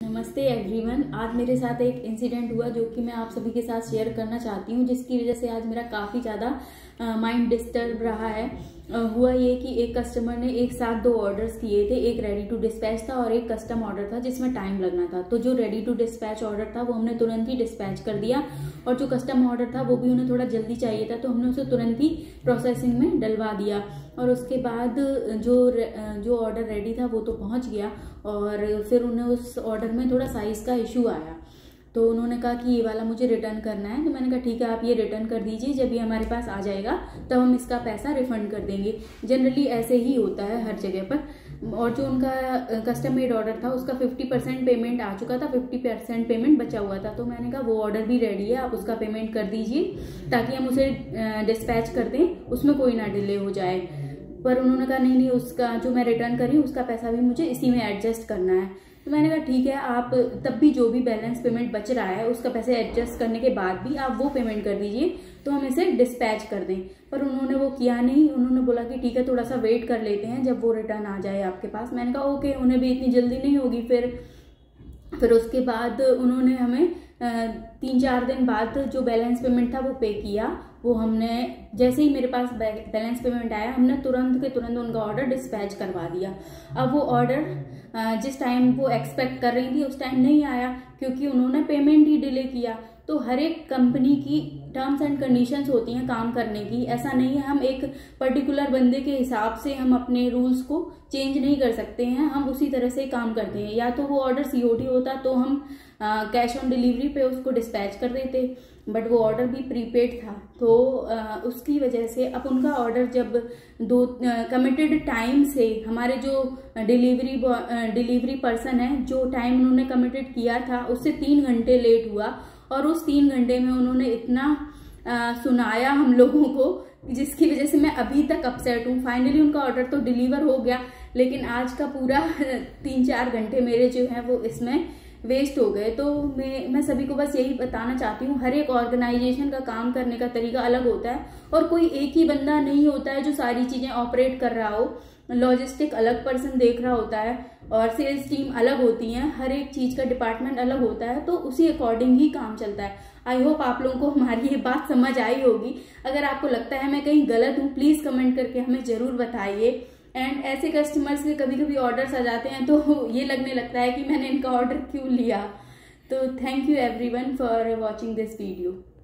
नमस्ते एवरीवन। आज मेरे साथ एक इंसिडेंट हुआ जो कि मैं आप सभी के साथ शेयर करना चाहती हूँ, जिसकी वजह से आज मेरा काफ़ी ज़्यादा माइंड डिस्टर्ब रहा है। हुआ ये कि एक कस्टमर ने एक साथ 2 ऑर्डर्स किए थे। एक रेडी टू डिस्पैच था और एक कस्टम ऑर्डर था जिसमें टाइम लगना था। तो जो रेडी टू डिस्पैच ऑर्डर था वो हमने तुरंत ही डिस्पैच कर दिया, और जो कस्टम ऑर्डर था वो भी उन्हें थोड़ा जल्दी चाहिए था, तो हमने उसे तुरंत ही प्रोसेसिंग में डलवा दिया। और उसके बाद जो ऑर्डर रेडी था वो तो पहुंच गया, और फिर उन्हें उस ऑर्डर में थोड़ा साइज़ का इशू आया। तो उन्होंने कहा कि ये वाला मुझे रिटर्न करना है। तो मैंने कहा ठीक है, आप ये रिटर्न कर दीजिए, जब ये हमारे पास आ जाएगा तब हम इसका पैसा रिफंड कर देंगे। जनरली ऐसे ही होता है हर जगह पर। और जो उनका कस्टम मेड ऑर्डर था उसका 50% पेमेंट आ चुका था, 50% पेमेंट बचा हुआ था। तो मैंने कहा वो ऑर्डर भी रेडी है, आप उसका पेमेंट कर दीजिए ताकि हम उसे डिस्पैच कर दें, उसमें कोई ना डिले हो जाए। पर उन्होंने कहा नहीं, उसका जो मैं रिटर्न करी उसका पैसा भी मुझे इसी में एडजस्ट करना है। तो मैंने कहा ठीक है, आप तब भी जो भी बैलेंस पेमेंट बच रहा है उसका पैसे एडजस्ट करने के बाद भी आप वो पेमेंट कर दीजिए, तो हम इसे डिस्पैच कर दें। पर उन्होंने वो किया नहीं। उन्होंने बोला कि ठीक है, थोड़ा सा वेट कर लेते हैं जब वो रिटर्न आ जाए आपके पास। मैंने कहा ओके, उन्हें भी इतनी जल्दी नहीं होगी। फिर उसके बाद उन्होंने हमें 3-4 दिन बाद जो बैलेंस पेमेंट था वो पे किया। वो हमने जैसे ही मेरे पास बैलेंस पेमेंट आया, हमने तुरंत के तुरंत उनका ऑर्डर डिस्पैच करवा दिया। अब वो ऑर्डर जिस टाइम वो एक्सपेक्ट कर रही थी उस टाइम नहीं आया, क्योंकि उन्होंने पेमेंट ही डिले किया। तो हर एक कंपनी की टर्म्स एंड कंडीशंस होती हैं काम करने की। ऐसा नहीं है हम एक पर्टिकुलर बंदे के हिसाब से हम अपने रूल्स को चेंज नहीं कर सकते हैं, हम उसी तरह से काम करते हैं। या तो वो ऑर्डर सीओडी होता तो हम कैश ऑन डिलीवरी पे उसको डिस्पैच कर देते, बट वो ऑर्डर भी प्रीपेड था। तो उसकी वजह से अब उनका ऑर्डर जब कमिटेड टाइम से, हमारे जो डिलीवरी पर्सन है, जो टाइम उन्होंने कमिटेड किया था उससे 3 घंटे लेट हुआ, और उस 3 घंटे में उन्होंने इतना सुनाया हम लोगों को, जिसकी वजह से मैं अभी तक अपसेट हूँ। फाइनली उनका ऑर्डर तो डिलीवर हो गया, लेकिन आज का पूरा 3-4 घंटे मेरे जो है वो इसमें वेस्ट हो गए। तो मैं सभी को बस यही बताना चाहती हूँ, हर एक ऑर्गेनाइजेशन का काम करने का तरीका अलग होता है, और कोई एक ही बंदा नहीं होता है जो सारी चीजें ऑपरेट कर रहा हो। लॉजिस्टिक अलग पर्सन देख रहा होता है, और सेल्स टीम अलग होती है, हर एक चीज का डिपार्टमेंट अलग होता है, तो उसी अकॉर्डिंग ही काम चलता है। आई होप आप लोगों को हमारी ये बात समझ आई होगी। अगर आपको लगता है मैं कहीं गलत हूँ, प्लीज कमेंट करके हमें जरूर बताइए। एंड ऐसे कस्टमर्स के कभी कभी ऑर्डर्स आ जाते हैं तो ये लगने लगता है कि मैंने इनका ऑर्डर क्यों लिया। तो thank you everyone for watching this video.